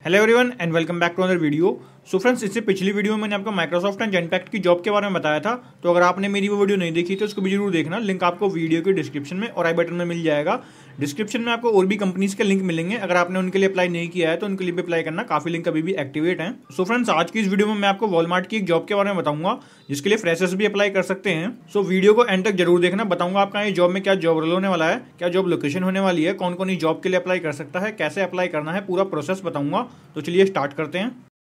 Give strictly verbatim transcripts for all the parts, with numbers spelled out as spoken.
Hello everyone and welcome back to other video. So friends, इससे पिछली video में मैंने आपको माइक्रोसॉफ्ट एंड जेनपैक्ट की जॉब के बारे में बताया था। तो अगर आपने मेरी वो वीडियो नहीं देखी तो उसको भी जरूर देखना। लिंक आपको वीडियो के डिस्क्रिप्शन में और आई बटन में मिल जाएगा। डिस्क्रिप्शन में आपको और भी कंपनीज के लिंक मिलेंगे। अगर आपने उनके लिए अप्लाई नहीं किया है तो उनके लिए भी अप्लाई करना, काफी लिंक अभी भी एक्टिवेट हैं। सो फ्रेंड्स, आज की इस वीडियो में मैं आपको वॉलमार्ट की एक जॉब के बारे में बताऊंगा जिसके लिए फ्रेशर्स भी अप्लाई कर सकते हैं। सो वीडियो को एंड तक जरूर देखना। बताऊंगा आपका ये जॉब में क्या जॉब रोल होने वाला है, क्या जॉब लोकेशन होने वाली है, कौन कौन जॉब के लिए अप्लाई कर सकता है, कैसे अप्लाई करना है, पूरा प्रोसेस बताऊंगा। तो चलिए स्टार्ट करते हैं।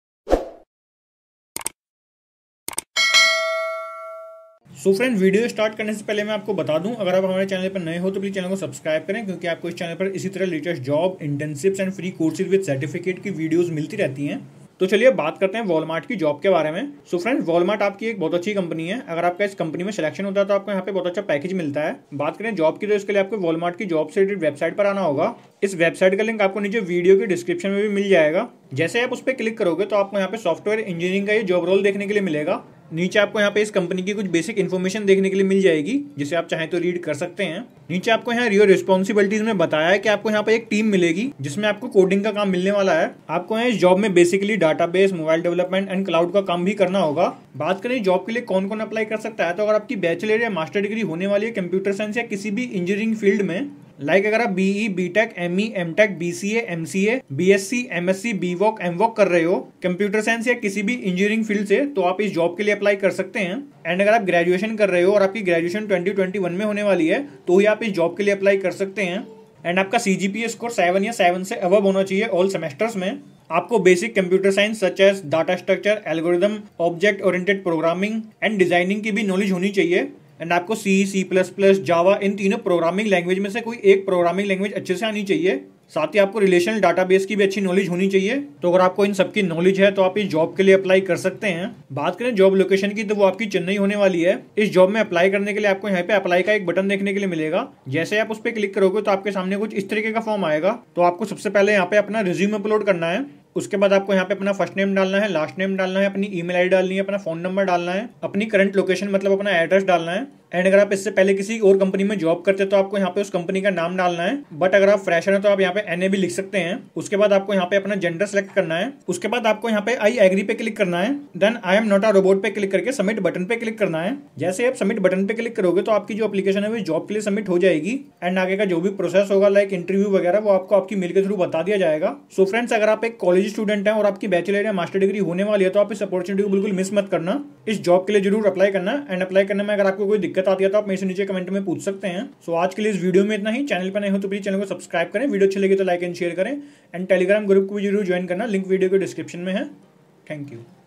सो फ्रेंड, वीडियो स्टार्ट करने से पहले मैं आपको बता दूं, अगर आप हमारे चैनल पर नए हो तो प्लीज चैनल को सब्सक्राइब करें, क्योंकि आपको इस चैनल पर इसी तरह latest job, internships and free courses with certificate की वीडियोस मिलती रहती हैं। तो चलिए बात करते हैं वॉलमार्ट की जॉब के बारे में। सो फ्रेंड, वॉलमार्ट आपकी एक बहुत अच्छी कंपनी है। अगर आपका इस कंपनी में सिलेक्शन होता है तो आपको यहाँ पे बहुत अच्छा पैकेज मिलता है। बात करें जॉब की तो इसके लिए आपको वॉलमार्ट की जॉब से रिलेटेड वेबसाइट पर आना होगा। इस वेबसाइट का लिंक आपको नीचे वीडियो के डिस्क्रिप्शन में भी मिल जाएगा। जैसे आप उस पर क्लिक करोगे तो आपको यहाँ पे सॉफ्टवेयर इंजीनियरिंग का ये जॉब रोल देखने के लिए मिलेगा। नीचे आपको यहाँ पे इस कंपनी की कुछ बेसिक इन्फॉर्मेशन देखने के लिए मिल जाएगी, जिसे आप चाहें तो रीड कर सकते हैं। नीचे आपको यहाँ रियल रिस्पॉन्सिबिलिटीज में बताया है कि आपको यहाँ पे एक टीम मिलेगी जिसमें आपको कोडिंग का काम मिलने वाला है। आपको यहाँ इस जॉब में basically database, mobile development and cloud का काम भी करना होगा। बात करें जॉब के लिए कौन कौन अप्लाई कर सकता है, तो अगर आपकी बैचलर या मास्टर डिग्री होने वाली है कंप्यूटर साइंस या किसी भी इंजीनियरिंग फील्ड में, लाइक अगर आप BE, BTech, ME, MTech, BCA, MCA, BSc, MSc, BVoc, MVoc कर रहे हो कंप्यूटर साइंस या किसी भी इंजीनियरिंग फील्ड से, तो आप इस जॉब के लिए अप्लाई कर सकते हैं। एंड अगर आप ग्रेजुएशन कर रहे हो और आपकी ग्रेजुएशन ट्वेंटी ट्वेंटी वन में होने वाली है तो ही आप इस जॉब के लिए अप्लाई कर सकते हैं। एंड आपका सीजीपीए स्कोर सेवन या सेवन से अबव होना चाहिए ऑल सेमेस्टर्स में। आपको basic computer science such as data structure, algorithm, object oriented programming and designing की भी नॉलेज होनी चाहिए। एंड आपको सी, सी प्लस प्लस, जावा, इन तीनों प्रोग्रामिंग लैंग्वेज में से कोई एक प्रोग्रामिंग लैंग्वेज अच्छे से आनी चाहिए। साथ ही आपको रिलेशनल डाटाबेस की भी अच्छी नॉलेज होनी चाहिए। तो अगर आपको इन सबकी नॉलेज है तो आप इस जॉब के लिए अप्लाई कर सकते हैं। बात करें जॉब लोकेशन की तो वो आपकी चेन्नई होने वाली है। इस जॉब में अप्लाई करने के लिए आपको यहाँ पे अप्लाई का एक बटन देखने के लिए मिलेगा। जैसे आप उस पर क्लिक करोगे तो आपके सामने कुछ इस तरीके का फॉर्म आएगा। तो आपको सबसे पहले यहाँ पे अपना रिज्यूम अपलोड करना है। उसके बाद आपको यहाँ पे अपना फर्स्ट नेम डालना है, लास्ट नेम डालना है, अपनी ईमेल आईडी डालनी है, अपना फोन नंबर डालना है, अपनी करंट लोकेशन मतलब अपना एड्रेस डालना है। एंड अगर आप इससे पहले किसी और कंपनी में जॉब करते हैं तो आपको यहाँ पे उस कंपनी का नाम डालना है। बट अगर आप फ्रेशर हैं तो आप यहाँ पे एनए भी लिख सकते हैं। उसके बाद आपको यहाँ पे अपना जेंडर सेलेक्ट करना है। उसके बाद आपको यहाँ पे आई एग्री पे क्लिक करना है। Then I am not a robot पे क्लिक करके सबमिट बटन पे क्लिक करना है। जैसे आप सबमिट बटन पे क्लिक करोगे तो आपकी जो एप्लीकेशन है वो जॉब के लिए सबमिट हो जाएगी। एंड आगे का जो भी प्रोसेस होगा लाइक इंटरव्यू वगैरह वो आपको आपकी मेल के थ्रू बता दिया जाएगा। सो फ्रेंड्स, अगर आप एक कॉलेज स्टूडेंट हैं और आपकी बैचलर या मास्टर डिग्री होने वाली है तो आप इस अपॉर्चुनिटी को बिल्कुल मिस मत करना। इस जॉब के लिए जरूर अप्लाई करना। एंड अप्लाई करने में अगर आपको कोई दिक्कत आती है तो आप मेरे से नीचे कमेंट में पूछ सकते हैं। सो so, आज के लिए इस वीडियो में इतना ही। चैनल पर नए हो तो प्लीज चैनल को सब्सक्राइब करें, वीडियो अच्छी लगी तो लाइक एंड शेयर करें। एंड टेलीग्राम ग्रुप को भी जरूर ज्वाइन करना, लिंक वीडियो के डिस्क्रिप्शन में है। Thank you.